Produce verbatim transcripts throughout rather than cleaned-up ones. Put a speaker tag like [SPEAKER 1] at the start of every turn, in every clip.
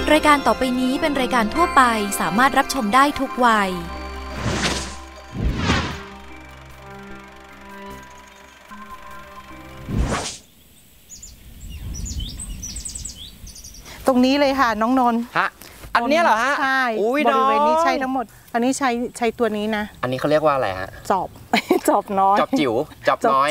[SPEAKER 1] รายการต่อไปนี้เป็นรายการทั่วไปสามารถรับชมได้ทุกวัย
[SPEAKER 2] ตรงนี้เลยค่ะน้องนนท์
[SPEAKER 3] ฮะอันนี้เหรอฮะ
[SPEAKER 2] ใช่บริเวณนี้ใช้ทั้งหมดอันนี้ใช้ใช้ตัวนี้นะ
[SPEAKER 3] อันนี้เขาเรียกว่าอะไรฮะ
[SPEAKER 2] จอบจอบน้อย
[SPEAKER 3] จอบจิ๋วจอบน้อย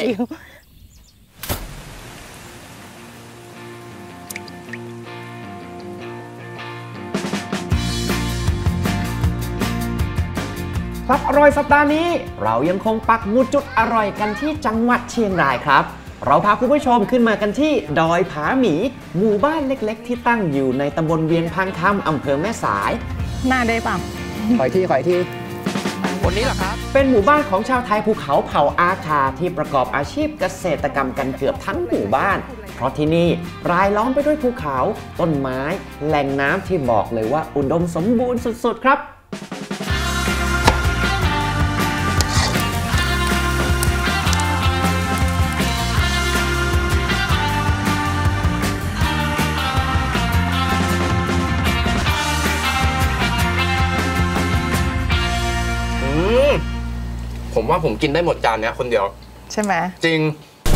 [SPEAKER 3] ครับอร่อยสัปดาห์นี้เรายังคงปักหมุดจุดอร่อยกันที่จังหวัดเชียงรายครับเราพาคุณผู้ชมขึ้นมากันที่ดอยผาหมีหมู่บ้านเล็กๆที่ตั้งอยู่ในตำบลเวียงพังคำอำเภอแม่สาย
[SPEAKER 2] หน้าได้ป่ะ
[SPEAKER 3] ขอยที่ขอยที่คนนี้เหรอครับเป็นหมู่บ้านของชาวไทยภูเขาเผ่าอาคาที่ประกอบอาชีพเกษตรกรรมกันเกือบทั้งหมู่บ้านเพราะที่นี่รายล้อมไปด้วยภูเขาต้นไม้แหล่งน้ำที่บอกเลยว่าอุดมสมบูรณ์สุดๆครับ
[SPEAKER 4] ผมว่าผมกินได้หมดจานเนี้ยคนเดียว
[SPEAKER 2] ใช่ไหม
[SPEAKER 4] จริง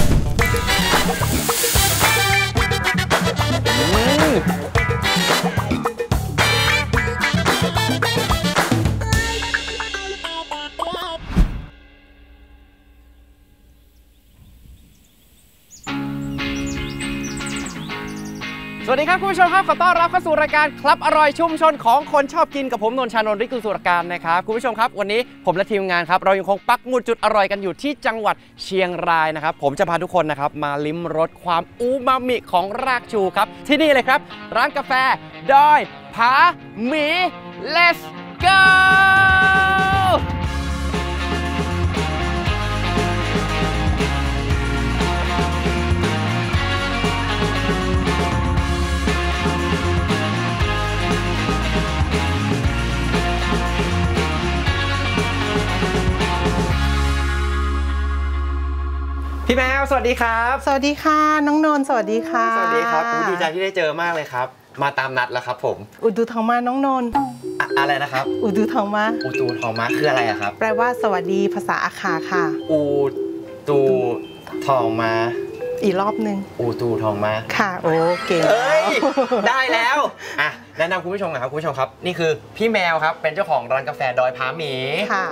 [SPEAKER 3] สวัสดีครับคุณผู้ชมครับขอต้อนรับเข้าสู่รายการคลับอร่อยชุมชนของคนชอบกินกับผมนนท์ชานนท์ ฤกุลสุรการนะครับคุณผู้ชมครับวันนี้ผมและทีมงานครับเรายังคงปักหมุดจุดอร่อยกันอยู่ที่จังหวัดเชียงรายนะครับผมจะพาทุกคนนะครับมาลิ้มรสความอูมามิของรากชูครับที่นี่เลยครับร้านกาแฟดอยผาหมี Let's goพี่แมวสวัสดีครับ
[SPEAKER 2] สวัสดีค่ะน้องนนท์สวัสดีค่ะ
[SPEAKER 3] สวัสดีครับดีใจที่ได้เจอมากเลยครับมาตามนัดแล้วครับผม
[SPEAKER 2] อุดูทองมาน้องนนท์
[SPEAKER 3] อะไรนะครับ
[SPEAKER 2] อุดูทองมา
[SPEAKER 3] อุดูทองมาคืออะไรอะครับ
[SPEAKER 2] แปลว่าสวัสดีภาษาอาคาค่ะ
[SPEAKER 3] อุดูทองมา
[SPEAKER 2] อีกรอบนึง
[SPEAKER 3] อุดูทองมา
[SPEAKER 2] ค่ะโอเค
[SPEAKER 3] ได้แล้วอ่ะแนะนำคุณผู้ชมนะครับคุณผู้ชมครับนี่คือพี่แมวครับเป็นเจ้าของร้านกาแฟดอยผาหมี
[SPEAKER 2] ค่ะ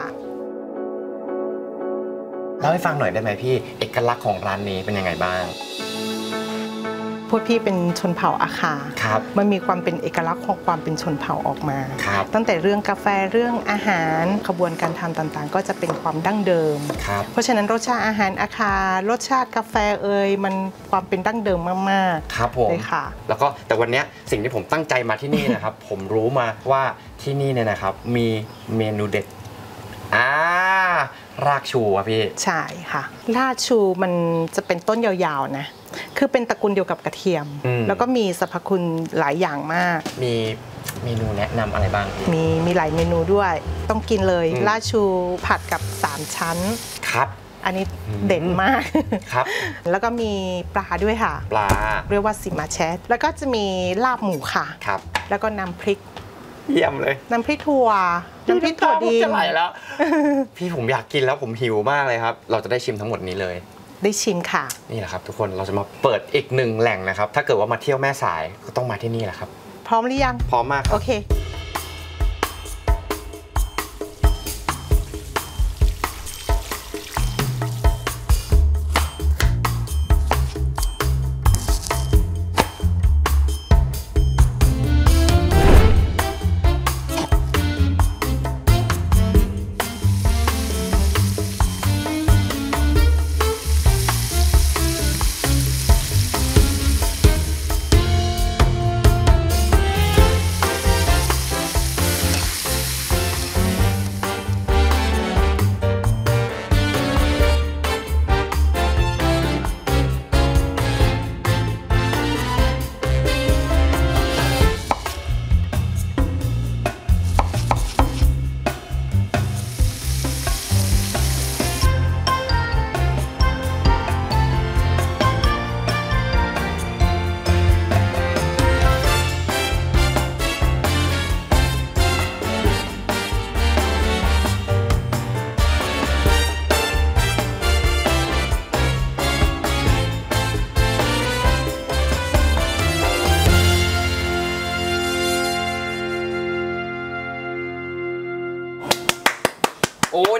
[SPEAKER 3] เล่าให้ฟังหน่อยได้ไหมพี่เอกลักษณ์ของร้านนี้เป็นยังไงบ้าง
[SPEAKER 2] พวกพี่เป็นชนเผ่าอาคา
[SPEAKER 3] ครับ
[SPEAKER 2] มันมีความเป็นเอกลักษณ์ของความเป็นชนเผ่าออกมา
[SPEAKER 3] ครับ
[SPEAKER 2] ตั้งแต่เรื่องกาแฟเรื่องอาหารขบวนการทำต่างๆก็จะเป็นความดั้งเดิม
[SPEAKER 3] ครับ
[SPEAKER 2] เพราะฉะนั้นรสชาติอาหารอาคารสชาติกาแฟเอ่ยมันความเป็นดั้งเดิมมาก
[SPEAKER 3] ๆครับผม
[SPEAKER 2] เลยค่ะ
[SPEAKER 3] แล้วก็แต่วันนี้สิ่งที่ผมตั้งใจมาที่นี่นะครับ ผมรู้มาว่าที่นี่เนี่ยนะครับมีเมนูเด็ดอ่ารากชูอ่ะพี่
[SPEAKER 2] ใช่ค่ะรากชูมันจะเป็นต้นยาวๆนะคือเป็นตระกูลเดียวกับกระเทียมแล้วก็มีสรรพคุณหลายอย่างมาก
[SPEAKER 3] มีเมนูแนะนำอะไรบ้าง
[SPEAKER 2] มีมีหลายเมนูด้วยต้องกินเลยรากชูผัดกับสามชั้น
[SPEAKER 3] ครับ
[SPEAKER 2] อันนี้เด่นมาก
[SPEAKER 3] ครับ
[SPEAKER 2] แล้วก็มีปลาด้วยค่ะ
[SPEAKER 3] ปลา
[SPEAKER 2] เรียกว่าซิมาแชทแล้วก็จะมีลาบหมูค่ะ
[SPEAKER 3] ครับ
[SPEAKER 2] แล้วก็น้ำพริก
[SPEAKER 3] เยี่ยมเลย
[SPEAKER 2] น้ำพริกถั่วน้ำพริกถั่วดิน
[SPEAKER 3] จะไหลแล้วพี่ผมอยากกินแล้วผมหิวมากเลยครับเราจะได้ชิมทั้งหมดนี้เลย
[SPEAKER 2] ได้ชิมค่ะ
[SPEAKER 3] นี่แหละครับทุกคนเราจะมาเปิดอีกหนึ่งแหล่งนะครับถ้าเกิดว่ามาเที่ยวแม่สายก็ต้องมาที่นี่แหละครับ
[SPEAKER 2] พร้อมหรือยัง
[SPEAKER 3] พร้อมมาก
[SPEAKER 2] โอเค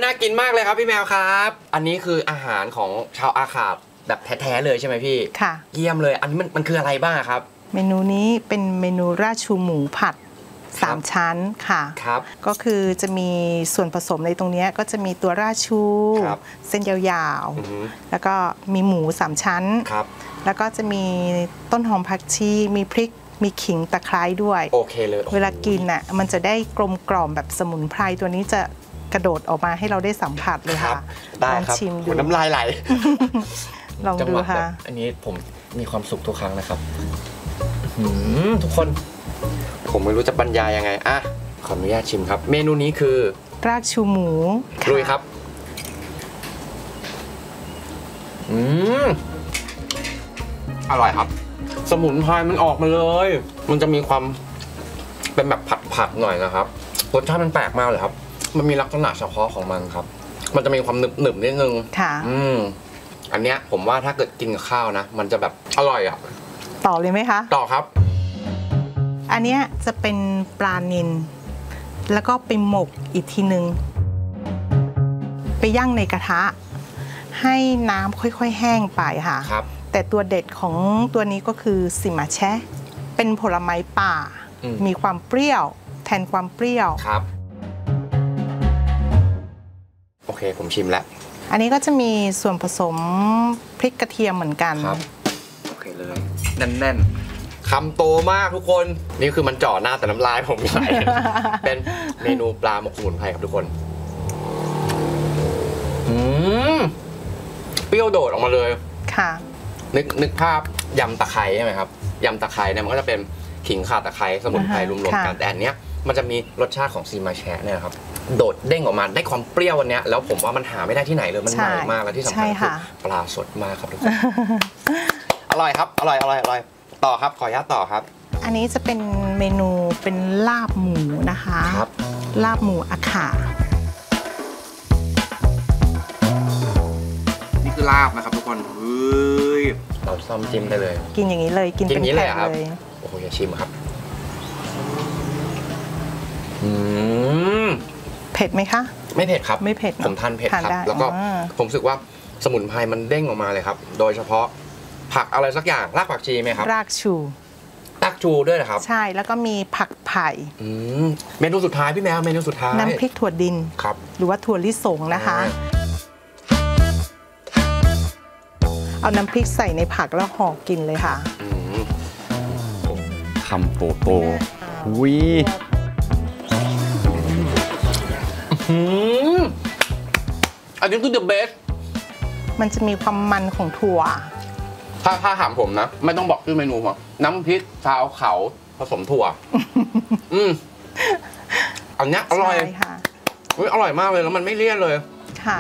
[SPEAKER 4] น่ากินมากเลยครับพี่แมวครับอันนี้คืออาหารของชาวอาขาแบบแท้ๆเลยใช่ไหมพี่
[SPEAKER 2] ค่ะ
[SPEAKER 4] เยี่ยมเลยอันนี้มันมันคืออะไรบ้างครับ
[SPEAKER 2] เมนูนี้เป็นเมนูราชูหมูผัดสามชั้นค่ะ
[SPEAKER 4] ครับ
[SPEAKER 2] ก็คือจะมีส่วนผสมในตรงนี้ก็จะมีตัวราชูเส้นยาวๆแล้วก็มีหมูสามชั้น
[SPEAKER 4] ครับ
[SPEAKER 2] แล้วก็จะมีต้นหอมผักชีมีพริกมีขิงตะไคร้ด้วย
[SPEAKER 4] โอเคเลย
[SPEAKER 2] เวลากินน่ะมันจะได้กลมกล่อมแบบสมุนไพรตัวนี้จะกระโดดออกมาให้เราได้สัมผัสเลยค่ะ
[SPEAKER 4] ได้ครับชิมดูน้ำลายไหล
[SPEAKER 2] ลองดูค่ะ
[SPEAKER 4] อันนี้ผมมีความสุขทุกครั้งนะครับทุกคนผมไม่รู้จะบรรยายยังไงอ่ะขออนุญาตชิมครับเมนูนี้คือ
[SPEAKER 2] รากชูหมู
[SPEAKER 4] ลุยครับอืมอร่อยครับสมุนไพรมันออกมาเลยมันจะมีความเป็นแบบผัดผักหน่อยนะครับรสชาติมันแปลกมากเลยครับมันมีลักษณะเฉพาะของมันครับมันจะมีความหนึบหนึบนิดนึง
[SPEAKER 2] ค่ะ
[SPEAKER 4] อืมอันเนี้ยผมว่าถ้าเกิดกินกับข้าวนะมันจะแบบอร่อยอ่ะ
[SPEAKER 2] ต่อเลยไหมคะ
[SPEAKER 4] ต่อครับ
[SPEAKER 2] อันเนี้ยจะเป็นปลานิลแล้วก็ไปหมกอีกทีนึงไปย่างในกระทะให้น้ำค่อยๆแห้งไปค่ะ
[SPEAKER 4] ครับ
[SPEAKER 2] แต่ตัวเด็ดของตัวนี้ก็คือสิมาแชะเป็นผลไม้ป่ามีความเปรี้ยวแทนความเปรี้ยว
[SPEAKER 4] ครับโอเคผมชิมแล้ว
[SPEAKER 2] อันนี้ก็จะมีส่วนผสมพริกกระเทียมเหมือนกัน
[SPEAKER 4] ครับโอเคเลยแน่นๆคำโตมากทุกคนนี่คือมันจ่อหน้าแต่น้ำลายผมไหลเป็นเมนูปลาหมกสมุนไพรครับทุกคนอืมเปรี้ยวโดดออกมาเลย
[SPEAKER 2] ค่ะ
[SPEAKER 4] นึกนึกภาพยำตะไคร้ใช่ไหมครับยำตะไคร้เนี่ยมันก็จะเป็นขิงข่าตะไคร้สมุนไพรรวมๆกันแต่อันเนี้ยมันจะมีรสชาติของซีมาแชะเนี่ยครับโดดเด้งออกมาได้ความเปรี้ยววันนี้แล้วผมว่ามันหาไม่ได้ที่ไหนเลยมันใหม่มากและที่สำคัญคือปลาสดมากครับทุกคนอร่อยครับอร่อยอร่อยอร่อยต่อครับขออนุญาตต่อครับ
[SPEAKER 2] อันนี้จะเป็นเมนูเป็นลาบหมูนะคะ
[SPEAKER 4] ครับ
[SPEAKER 2] ลาบหมูอาขา
[SPEAKER 4] นี่คือลาบนะครับทุกคนเฮ้ยเราซ้อมจิ้มได้เลย
[SPEAKER 2] กินอย่างนี้เลยกินเป็นแผ่นเลย
[SPEAKER 4] โอ้โหอย่าชิมครับอืม
[SPEAKER 2] เผ็ดไหมคะ
[SPEAKER 4] ไม่เผ็ดครับ
[SPEAKER 2] ไม่เผ็ด
[SPEAKER 4] ผมทานเผ็ดครับแล้วก็ผมรู้สึกว่าสมุนไพรมันเด้งออกมาเลยครับโดยเฉพาะผักอะไรสักอย่างรากผักชีไหมครับ
[SPEAKER 2] รากชู
[SPEAKER 4] รากชูด้วยนะครับ
[SPEAKER 2] ใช่แล้วก็มีผักไผ่
[SPEAKER 4] เมนูสุดท้ายพี่แมวเมนูสุดท้าย
[SPEAKER 2] น้ำพริกถั่วดิน
[SPEAKER 4] ครับ
[SPEAKER 2] หรือว่าถั่วลิสงนะคะเอาน้ำพริกใส่ในผักแล้วห่อกินเลยค่ะ
[SPEAKER 3] คำโตโตวิอันนี้คือ the best
[SPEAKER 2] มันจะมีความมันของถั่ว
[SPEAKER 4] ถ้าถ้าถามผมนะไม่ต้องบอกชื่อเมนูหรอกน้ำพริกชาวเขาผสมถั่วอืมอันนี้อร่อย
[SPEAKER 2] ค่ะ
[SPEAKER 4] อร่อยมากเลยแล้วมันไม่เลี่ยนเลย
[SPEAKER 2] ค่ะ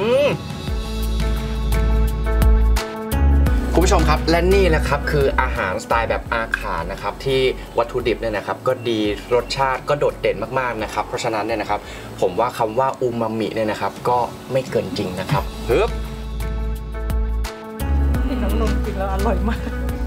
[SPEAKER 4] คุณผู้ชมครับและนี่นะครับคืออาหารสไตล์แบบอาขานะครับที่วัตถุดิบเนี่ยนะครับก็ดีรสชาติก็โดดเด่นมากๆนะครับเพราะฉะนั้นเนี่ยนะครับผมว่าคำว่าอูมามิเนี่ยนะครับก็ไม่เกินจริงนะครับเฮ้ย
[SPEAKER 2] น้องนมกินแล้วอร่อยมาก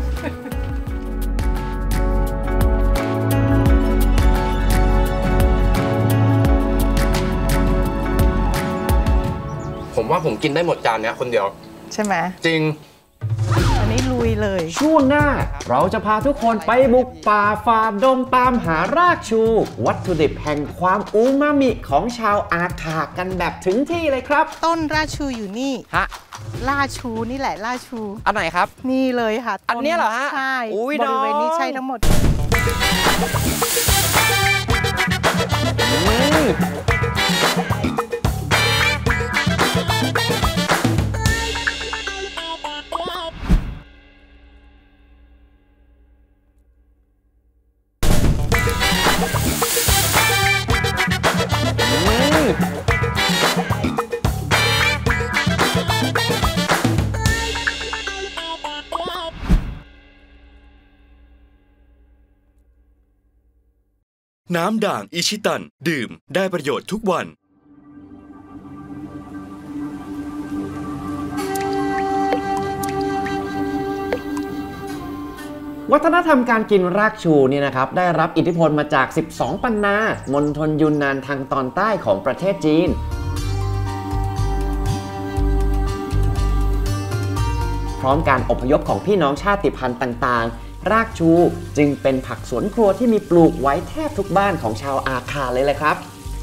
[SPEAKER 4] ผมว่าผมกินได้หมดจานนี้คนเดียว
[SPEAKER 2] ใช่ไหม
[SPEAKER 4] จริง
[SPEAKER 2] อันนี้ลุยเลย
[SPEAKER 3] ช่วงหน้าเราจะพาทุกคนไปบุกป่าฝ่าดงตามหารากชูวัตถุดิบแห่งความอูมามิของชาวอาขากันแบบถึงที่เลยครับ
[SPEAKER 2] ต้นราชูอยู่นี่
[SPEAKER 3] ฮะ
[SPEAKER 2] ราชูนี่แหละราชู
[SPEAKER 3] อันไหนครับ
[SPEAKER 2] นี่เลยค่ะ
[SPEAKER 3] อันนี้เหรอฮะ
[SPEAKER 2] ใช่บริเวณนี้ใช่ทั้งหมด
[SPEAKER 5] น้ำด่างอิชิตันดื่มได้ประโยชน์ทุกวัน
[SPEAKER 3] วัฒนธรรมการกินรากชูนี่นะครับได้รับอิทธิพลมาจากสิบสองปันนามณฑลยูนนานทางตอนใต้ของประเทศจีนพร้อมการอพยพของพี่น้องชาติพันธุ์ต่างๆรากชูจึงเป็นผักสวนครัวที่มีปลูกไว้แทบทุกบ้านของชาวอาคาเลยแหละครับ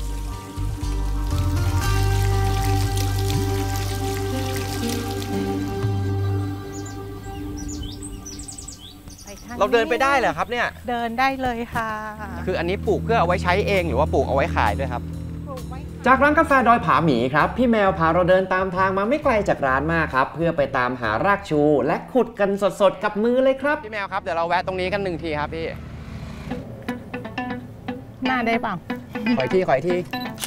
[SPEAKER 3] เราเดินไปได้เหรอครับเนี่ย
[SPEAKER 2] เดินได้เลยค่ะ
[SPEAKER 3] คืออันนี้ปลูกเพื่อเอาไว้ใช้เองหรือว่าปลูกเอาไว้ขายด้วยครับจากร้านกาแฟดอยผาหมีครับพี่แมวพาเราเดินตามทางมาไม่ไกลจากร้านมากครับเพื่อไปตามหารากชูและขุดกันสดๆกับมือเลยครับพี่แมวครับเดี๋ยวเราแวะตรงนี้กันหนึ่งทีครับพี่
[SPEAKER 2] หน้าได้เปล่า
[SPEAKER 3] ขออีกทีขออีกที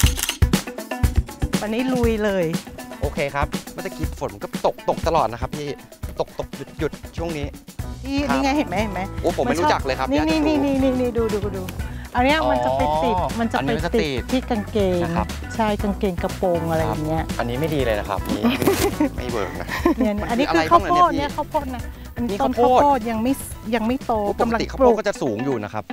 [SPEAKER 2] วันนี้ลุยเลย
[SPEAKER 3] โอเคครับเมื่อกี้ฝนก็ตกตกตลอดนะครับพี่ตกตกหยุดหยุดช่วงนี้
[SPEAKER 2] นี่ไงเห็นไหมเห็นไหม
[SPEAKER 3] โอ้ผมไม่รู้จักเลยครับ
[SPEAKER 2] นี่นี่นี่นี่นี่ดูดูดูอันนี้มันจะไปติดมันจะไปติดที่กางเกงใช่กางเกงกระโปรงอะไรอย่างเงี้ย
[SPEAKER 3] อันนี้ไม่ดีเลยนะครับนี่ไม่เวิร์กนะ
[SPEAKER 2] เนี่ยอันนี้คือข้าวโพดเนี่ยข้าวโพดนะต้นข้าวโพดยังไม่ยังไม่โต
[SPEAKER 3] กำลังปลูกก็จะสูงอยู่นะครับ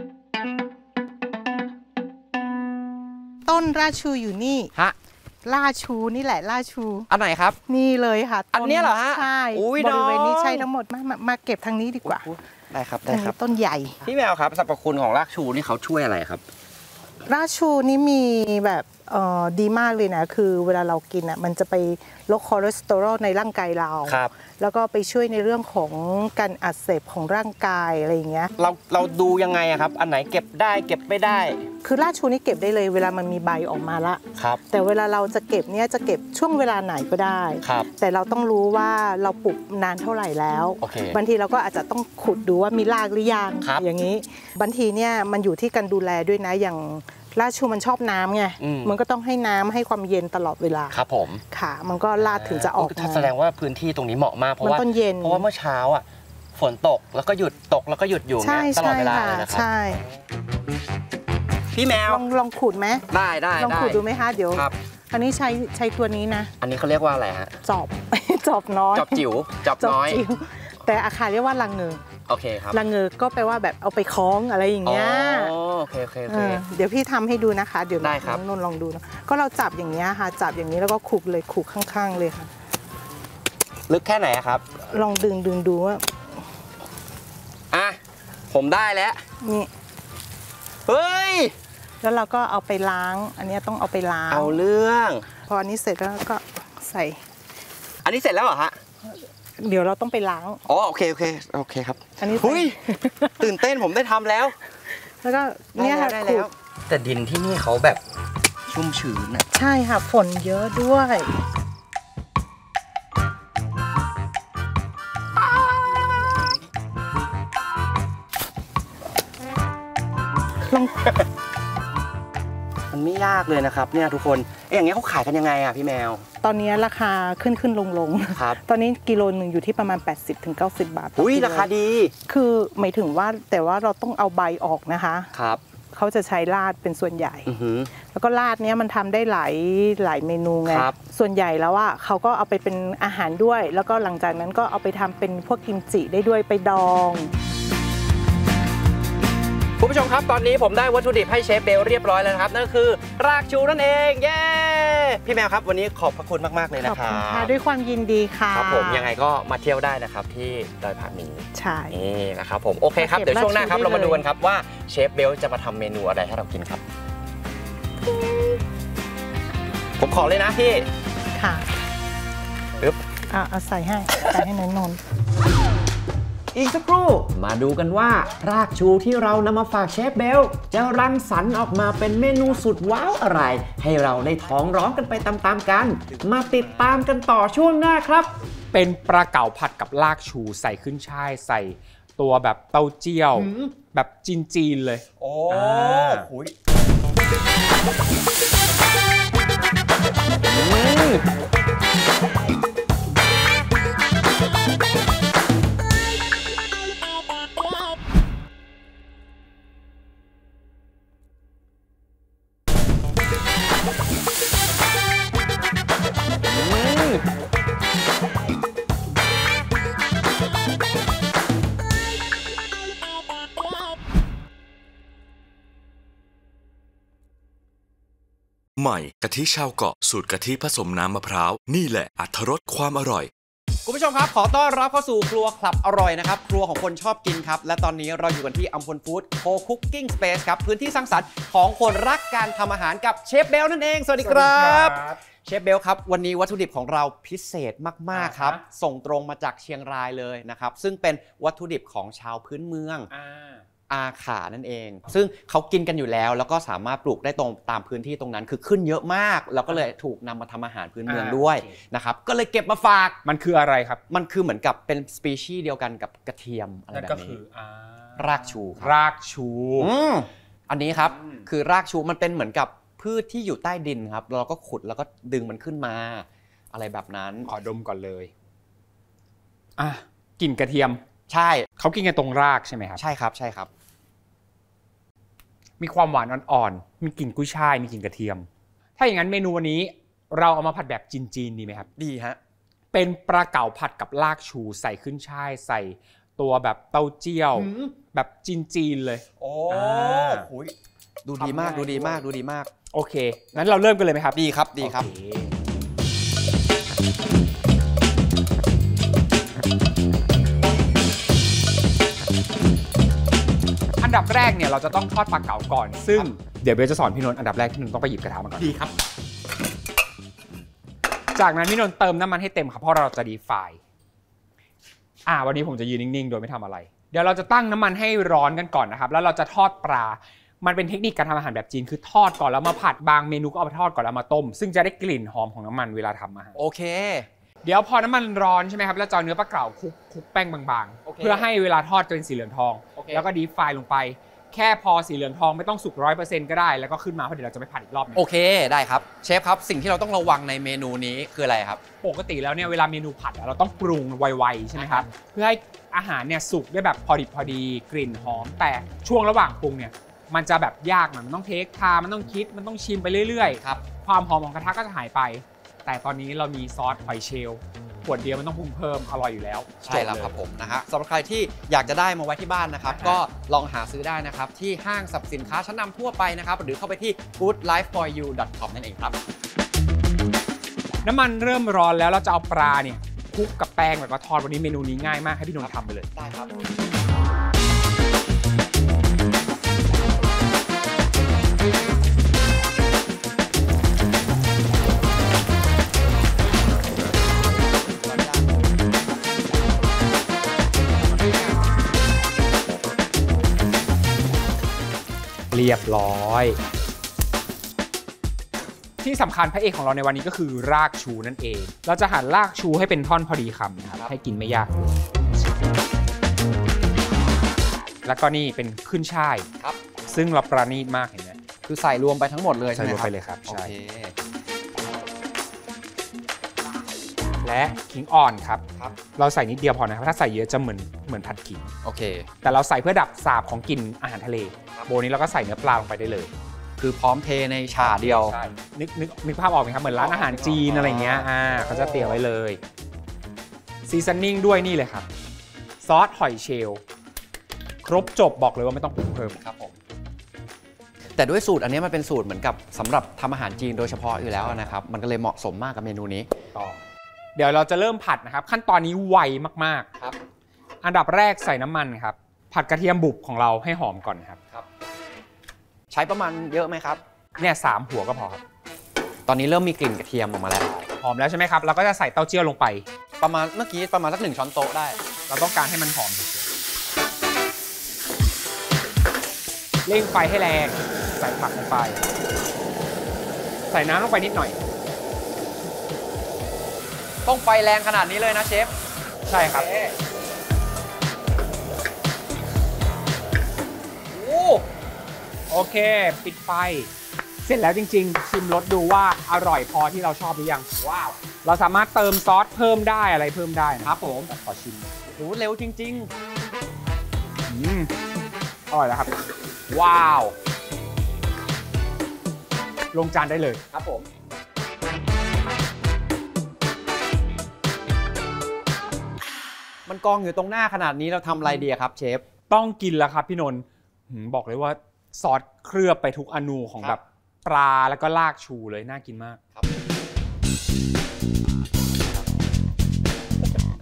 [SPEAKER 2] ต้นราชูอยู่นี่
[SPEAKER 3] ฮะ
[SPEAKER 2] ราชูนี่แหละราชู
[SPEAKER 3] อันไหนครับ
[SPEAKER 2] นี่เลยค่ะ
[SPEAKER 3] อันนี้เหรอฮะ
[SPEAKER 2] ใช่บริเวณนี้ใช่ทั้งหมดมามาเก็บทางนี้ดีกว่า
[SPEAKER 3] ได้ครับได้ครับ
[SPEAKER 2] ต้นใหญ่
[SPEAKER 3] พี่แมวครับสรรพคุณของรากชูนี่เขาช่วยอะไรครับ
[SPEAKER 2] รากชูนี่มีแบบเอ่อดีมากเลยนะคือเวลาเรากินอ่ะมันจะไปลดคอเลสเตอรอลในร่างกายเรา
[SPEAKER 3] ครับ
[SPEAKER 2] แล้วก็ไปช่วยในเรื่องของการอักเสบของร่างกายอะไรอย่างเงี้ย
[SPEAKER 3] เราเราดูยังไงอะครับอันไหนเก็บได้เก็บไม่ได้
[SPEAKER 2] คือรากชูนี่เก็บได้เลยเวลามันมีใบออกมาละ
[SPEAKER 3] ครับ
[SPEAKER 2] แต่เวลาเราจะเก็บเนี่ยจะเก็บช่วงเวลาไหนก็ได้
[SPEAKER 3] ครับ
[SPEAKER 2] แต่เราต้องรู้ว่าเราปลูกนานเท่าไหร่แล้วบางทีเราก็อาจจะต้องขุดดูว่ามีรากหรือยังอย่างนี้บางทีเนี่ยมันอยู่ที่การดูแลด้วยนะอย่างรากชูมันชอบน้ำไงมันก็ต้องให้น้ำให้ความเย็นตลอดเวลา
[SPEAKER 3] ครับผม
[SPEAKER 2] ค่ะมันก็รากถึงจะออกมา
[SPEAKER 3] แสดงว่าพื้นที่ตรงนี้เหมาะมากเพราะว่าเพราะว่าเมื่อเช้าอ่ะฝนตกแล้วก็หยุดตกแล้วก็หยุดอยู่เนี่ยตลอดเวลาเลยนะครับ
[SPEAKER 2] ใช่
[SPEAKER 3] พี่แมว
[SPEAKER 2] ลองลองขุดไหม
[SPEAKER 3] ได้ได้
[SPEAKER 2] ลองขุดดูไหมคะเดี๋ยวอันนี้ใช้ใช้ตัวนี้นะ
[SPEAKER 3] อันนี้เขาเรียกว่าอะไรฮะ
[SPEAKER 2] จอบจอบน้อย
[SPEAKER 3] จอบจิ๋วจอบน้อย
[SPEAKER 2] แต่อาคารเรียกว่าลังเงอ
[SPEAKER 3] โอเคครับ
[SPEAKER 2] ลังเงอก็แปลว่าแบบเอาไปคล้องอะไรอย่างเงี้ย
[SPEAKER 3] โอเคโอเคโอเค
[SPEAKER 2] เดี๋ยวพี่ทำให้ดูนะคะเดี๋ยว
[SPEAKER 3] ได้ครับ
[SPEAKER 2] นนท์ลองดูนะก็เราจับอย่างเงี้ยค่ะจับอย่างนี้แล้วก็ขูดเลยขูดข้างๆเลยค่ะ
[SPEAKER 3] ลึกแค่ไหนครับ
[SPEAKER 2] ลองดึงดึงดูว่า
[SPEAKER 3] อ่ะผมได้แล้ว
[SPEAKER 2] นี่
[SPEAKER 3] เฮ้ย
[SPEAKER 2] แล้วเราก็เอาไปล้างอันนี้ต้องเอาไปล้าง
[SPEAKER 3] เอาเรื่อง
[SPEAKER 2] พออันนี้เสร็จแล้วก็ใส่
[SPEAKER 3] อันนี้เสร็จแล้วเหรอฮะ
[SPEAKER 2] เดี๋ยวเราต้องไปล้าง
[SPEAKER 3] อ๋อโอเคโอเคโอเคครับ
[SPEAKER 2] อันนี้
[SPEAKER 3] เฮ้ยตื่นเต้นผมได้ทำแล้ว
[SPEAKER 2] แล้วก็เนี่ยค่ะ
[SPEAKER 3] ได้แล้วแต่ดินที่นี่เขาแบบชุ่มชื้นนะ
[SPEAKER 2] ใช่ค่ะฝนเยอะด้วยลอง
[SPEAKER 3] มันไม่ยากเลยนะครับเนี่ยทุกคนอย่างเงี้ยเขาขายกันยังไงอ่ะพี่แมว
[SPEAKER 2] ตอนนี้ราคาขึ้นขึ้นลงลง
[SPEAKER 3] ครับ
[SPEAKER 2] ตอนนี้กิโลหนึ่งอยู่ที่ประมาณ แปดสิบถึงเก้าสิบ บาท
[SPEAKER 3] อุ้ยราคาดี
[SPEAKER 2] คือหมายถึงว่าแต่ว่าเราต้องเอาใบออกนะคะ
[SPEAKER 3] ครับ
[SPEAKER 2] เขาจะใช้ราดเป็นส่วนใหญ่
[SPEAKER 3] แ
[SPEAKER 2] ล้วก็ราดเนี้ยมันทำได้หลายหลายเมนูไงส่วนใหญ่แล้วอ่ะเขาก็เอาไปเป็นอาหารด้วยแล้วก็หลังจากนั้นก็เอาไปทำเป็นพวกกิมจิได้ด้วยไปดอง
[SPEAKER 3] คุณผู้ชมครับตอนนี้ผมได้วัตถุดิบให้เชฟเบลเรียบร้อยแล้วนะครับนั่นก็คือรากชูนั่นเองเย้พี่แมวครับวันนี้ขอบพระคุณมากๆเลยนะครับขอบคุณ
[SPEAKER 2] ค่ะด้วยความยินดีค่ะ
[SPEAKER 3] ครับผมยังไงก็มาเที่ยวได้นะครับที่ดอยผาหมี
[SPEAKER 2] ใช่
[SPEAKER 3] นี่นะครับผมโอเคครับเดี๋ยวช่วงหน้าครับเรามาดูกันครับว่าเชฟเบลจะมาทำเมนูอะไรให้เรากินครับผมขอเลยนะพี่
[SPEAKER 2] ค่ะ
[SPEAKER 3] ปึ๊บ
[SPEAKER 2] อ่ะใส่ให้ใส่ให้นนท์
[SPEAKER 3] อีกสักครู่มาดูกันว่ารากชูที่เรานำมาฝากเชฟเบลจะรังสรรค์ออกมาเป็นเมนูสุดว้าวอะไรให้เราได้ท้องร้องกันไปตามๆกันมาติดตามกันต่อช่วงหน้าครับ
[SPEAKER 6] เป็นปลาเก๋าผัดกับรากชูใส่ขึ้นช่ายใส่ตัวแบบเต้าเจี้ยวแบบจีนๆเลย
[SPEAKER 3] โอ้โห
[SPEAKER 5] ใหม่กะทิชาวเกาะสูตรกะทิผสมน้ำมะพร้าวนี่แหละอรรถรสความอร่อย
[SPEAKER 3] คุณผู้ชมครับขอต้อนรับเข้าสู่ครัวคลับอร่อยนะครับครัวของคนชอบกินครับและตอนนี้เราอยู่กันที่อัมพลฟู้ดโคคุกกิ้งสเปซครับพื้นที่สร้างสรรค์ของคนรักการทำอาหารกับเชฟเบลนั่นเองสวัสดีครับเชฟเบลครับวันนี้วัตถุดิบของเราพิเศษมากๆครับส่งตรงมาจากเชียงรายเลยนะครับซึ่งเป็นวัตถุดิบของชาวพื้นเมืองอาขานั่นเองซึ่งเขากินกันอยู่แล้วแล้วก็สามารถปลูกได้ตรงตามพื้นที่ตรงนั้นคือขึ้นเยอะมากแล้วก็เลยถูกนำมาทำอาหารพื้นเมืองด้วยนะครับก็เลยเก็บมาฝาก
[SPEAKER 6] มันคืออะไรครับ
[SPEAKER 3] มันคือเหมือนกับเป็นสปีชีส์เดียวกันกับกระเทียมอะไรแบบนี้รากชู
[SPEAKER 6] รากชู
[SPEAKER 3] อันนี้ครับคือรากชูมันเป็นเหมือนกับพืชที่อยู่ใต้ดินครับเราก็ขุดแล้วก็ดึงมันขึ้นมาอะไรแบบนั้น
[SPEAKER 6] ขอดมก่อนเลยอ่ะกลิ่นกระเทียม
[SPEAKER 3] ใช่
[SPEAKER 6] เขากินกันตรงรากใช่ไหมครับ
[SPEAKER 3] ใช่ครับใช่ครับ
[SPEAKER 6] มีความหวานอ่อนๆมีกลิ่นกุ้ยช่ายมีกลิ่นกระเทียมถ้าอย่างนั้นเมนูวันนี้เราเอามาผัดแบบจีนๆดีไหมครับ
[SPEAKER 3] ดีฮะ
[SPEAKER 6] เป็นปลาเก๋าผัดกับรากชูใส่ขึ้นช่ายใส่ตัวแบบเต้าเจี้ยวแบบจีนๆเลย
[SPEAKER 3] โอ้โหดูดีมากดูดีมากดูดีมาก
[SPEAKER 6] โอเคงั้นเราเริ่มกันเลยไหมครับ
[SPEAKER 3] ดีครับดีครับ
[SPEAKER 6] อันดับแรกเนี่ยเราจะต้องทอดปลาเก๋าก่อนซึ่งเดี๋ยวเบลจะสอนพี่นนท์อันดับแรกพี่นนท์ต้องไปหยิบกระทะมาก่อน
[SPEAKER 3] ดีครับ
[SPEAKER 6] จากนั้นพี่นนท์เติมน้ำมันให้เต็มครับเพราะเราจะดีไฟอ่าวันนี้ผมจะยืนนิ่งๆโดยไม่ทำอะไรเดี๋ยวเราจะตั้งน้ำมันให้ร้อนกันก่อนนะครับแล้วเราจะทอดปลามันเป็นเทคนิคการทำอาหารแบบจีนคือทอดก่อนแล้วมาผัดบางเมนูก็เอาไปทอดก่อนแล้วมาต้มซึ่งจะได้กลิ่นหอมของน้ำมันเวลาทำอาหาร
[SPEAKER 3] โอเค
[SPEAKER 6] เดี๋ยวพอน้ำมันร้อนใช่ไหมครับแล้วจะเอาเนื้อปลาเก๋าคลุกคลุกแป้งบางๆเพื่อให้เวลาทอดจะเป็นสีเหลืองทองแล้วก็ดีไฟลงไปแค่พอสีเหลืองทองไม่ต้องสุกร้อยเปอร์เซ็นต์ก็ได้แล้วก็ขึ้นมาเพราะเดี๋ยวเราจะไปผัดอีกรอบนึง
[SPEAKER 3] โอเคได้ครับเชฟครับสิ่งที่เราต้องระวังในเมนูนี้คืออะไรครับ
[SPEAKER 6] ปกติแล้วเนี่ยเวลาเมนูผัดเราต้องปรุงไวๆใช่ไหมครับเพื่อให้อาหารเนี่ยสุกได้แบบพอดิบพอดีกลิ่นหอมแต่ช่วงระหว่างปรุงเนี่ยมันจะแบบยากหน่อยมันต้องเทคทามันต้องคิดมันต้องชิมไปเรื่อยๆครับความหอมของกระทะก็จะหายไปแต่ตอนนี้เรามีซอสหอยเชลล์ขวดเดียวมันต้องปรุงเพิ่มอร่อยอยู่แล้ว
[SPEAKER 3] ใช่แล้วครับผมนะฮะสำหรับใครที่อยากจะได้มาไว้ที่บ้านนะครับก็ลองหาซื้อได้นะครับที่ห้างสรรพสินค้าชั้นนำทั่วไปนะครับหรือเข้าไปที่ good life for you dot com นั่นเองครับ
[SPEAKER 6] น้ำมันเริ่มร้อนแล้วเราจะเอาปลาเนี่ยคลุกกับแป้งแบบว่าทอดวันนี้เมนูนี้ง่ายมากให้พี่นนท์ทำไปเลย
[SPEAKER 3] ได้ครับ
[SPEAKER 6] เรียบร้อยที่สำคัญพระเอกของเราในวันนี้ก็คือรากชูนั่นเองเราจะหั่นรากชูให้เป็นท่อนพอดีคำนะครับให้กินไม่ยากแล้วก็นี่เป็นขึ้นช่ายครับซึ่งเราประณีตมากเห็นไหม
[SPEAKER 3] คือใส่รวมไปทั้งหมดเลย
[SPEAKER 6] ใส่รวมไปเลยครับใช่และขิงอ่อนครับเราใส่นิดเดียวพอนะครับถ้าใส่เยอะจะเหมือนเหมือนผัดขิง
[SPEAKER 3] โอเค
[SPEAKER 6] แต่เราใส่เพื่อดับสาบของกลิ่นอาหารทะเลโบนี้เราก็ใส่เนื้อปลาลงไปได้เลย
[SPEAKER 3] คือพร้อมเทในชาเดียว
[SPEAKER 6] นึกนึกนึกภาพออกไหมครับเหมือนร้านอาหารจีนอะไรเงี้ยอ่าเขาจะเตรียมไว้เลยซีซันนิ่งด้วยนี่เลยครับซอสหอยเชลล์ครบจบบอกเลยว่าไม่ต้องปรุงเพิ่ม
[SPEAKER 3] ครับผมแต่ด้วยสูตรอันนี้มันเป็นสูตรเหมือนกับสำหรับทำอาหารจีนโดยเฉพาะอยู่แล้วนะครับมันก็เลยเหมาะสมมากกับเมนูนี้
[SPEAKER 6] ต่อเดี๋ยวเราจะเริ่มผัดนะครับขั้นตอนนี้ไวมากๆครับอันดับแรกใส่น้ำมันครับผัดกระเทียมบุบของเราให้หอมก่อนครับครับ
[SPEAKER 3] ใช้ประมาณเยอะไหมครับ
[SPEAKER 6] เนี่ยสามหัวก็พอครับ
[SPEAKER 3] ตอนนี้เริ่มมีกลิ่นกระเทียมออกมาแล้ว
[SPEAKER 6] หอมแล้วใช่ไหมครับเราก็จะใส่เต้าเจี้ยวลงไป
[SPEAKER 3] ประมาณเมื่อกี้ประมาณสักหนึ่งช้อนโต๊ะได้
[SPEAKER 6] เราต้องการให้มันหอมเร่งไฟให้แรงใส่ผักลงไปใส่น้ำลงไปนิดหน่อย
[SPEAKER 3] ต้องไฟแรงขนาดนี้เลยนะเชฟ
[SPEAKER 6] ใช่ครับโอเคปิดไฟเสร็จแล้วจริงๆชิมรสดูว่าอร่อยพอที่เราชอบหรือยังว้าวเราสามารถเติมซอสเพิ่มได้อะไรเพิ่มได้
[SPEAKER 3] นะครับผม
[SPEAKER 6] ขอชิม
[SPEAKER 3] โอ้เร็วจริง
[SPEAKER 6] ๆอืมอร่อยแล้วครับว้าวลงจานได้เลย
[SPEAKER 3] ครับผมมันกองอยู่ตรงหน้าขนาดนี้เราทำอะไรดีครับเชฟ
[SPEAKER 6] ต้องกินแล้วครับพี่นนท์บอกเลยว่าซอสเคลือบไปทุกอนูของแบบปลาแล้วก็รากชูเลยน่ากินมากครับ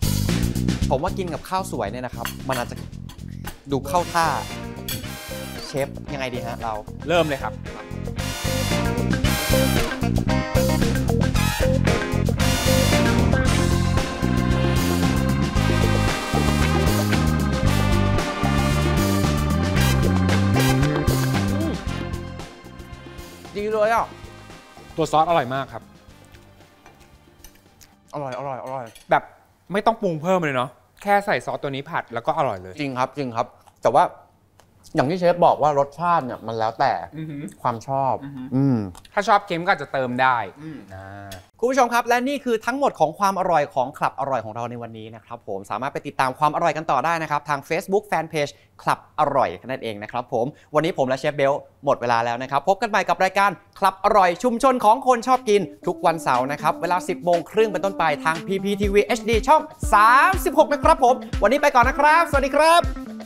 [SPEAKER 3] ผมว่ากินกับข้าวสวยเนี่ยนะครับ มันอาจจะดูเข้าท่าเชฟยังไงดีฮะเรา
[SPEAKER 6] เริ่มเลยครับ
[SPEAKER 3] ดีเลยอ่ะ
[SPEAKER 6] ตัวซอสอร่อยมากครับ
[SPEAKER 3] อร่อยอร่อยอร่อย
[SPEAKER 6] แบบไม่ต้องปรุงเพิ่มเลยเนาะแค่ใส่ซอสตัวนี้ผัดแล้วก็อร่อยเลย
[SPEAKER 3] จริงครับจริงครับแต่ว่าอย่างที่เชฟบอกว่ารสชาติเนี่ยมันแล้วแต่ความชอบอืม
[SPEAKER 6] ถ้าชอบเค็มก็อาจจะเติมได้นะ
[SPEAKER 3] คุณผู้ชมครับและนี่คือทั้งหมดของความอร่อยของคลับอร่อยของเราในวันนี้นะครับผมสามารถไปติดตามความอร่อยกันต่อได้นะครับทาง Facebook Fanpage คลับอร่อยนั่นเองนะครับผมวันนี้ผมและเชฟเบลหมดเวลาแล้วนะครับพบกันใหม่กับรายการคลับอร่อยชุมชนของคนชอบกินทุกวันเสาร์นะครับเวลา สิบโมงครึ่งเป็นต้นไปทาง พี พี ที วี เอช ดี ช่องสามสิบหกนะครับผมวันนี้ไปก่อนนะครับสวัสดีครับ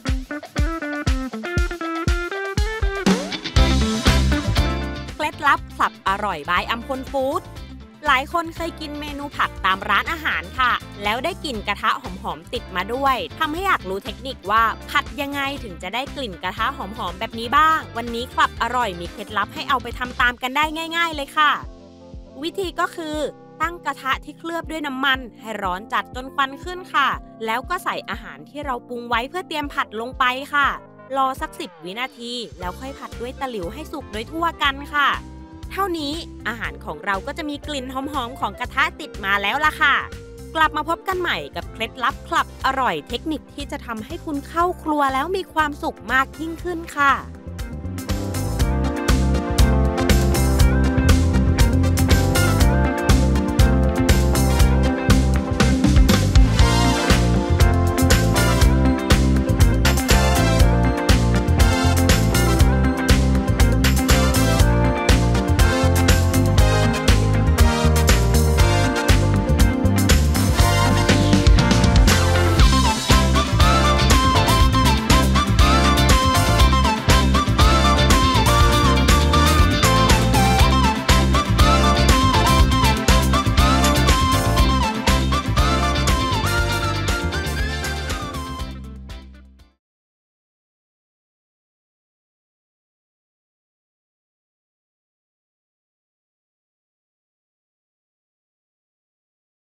[SPEAKER 7] เคล็ดลับคลับอร่อยบายอัมพลฟู้ดหลายคนเคยกินเมนูผักตามร้านอาหารค่ะแล้วได้กลิ่นกระทะหอมๆติดมาด้วยทำให้อยากรู้เทคนิคว่าผัดยังไงถึงจะได้กลิ่นกระทะหอมๆแบบนี้บ้างวันนี้คลับอร่อยมีเคล็ดลับให้เอาไปทำตามกันได้ง่ายๆเลยค่ะวิธีก็คือตั้งกระทะที่เคลือบด้วยน้ำมันให้ร้อนจัดจนควันขึ้นค่ะแล้วก็ใส่อาหารที่เราปรุงไว้เพื่อเตรียมผัดลงไปค่ะรอสักสิบวินาทีแล้วค่อยผัดด้วยตะหลิวให้สุกโดยทั่วกันค่ะเท่านี้อาหารของเราก็จะมีกลิ่นหอมๆของกระทะติดมาแล้วล่ะค่ะกลับมาพบกันใหม่กับเคล็ดลับคลับอร่อยเทคนิคที่จะทำให้คุณเข้าครัวแล้วมีความสุขมากยิ่งขึ้นค่ะ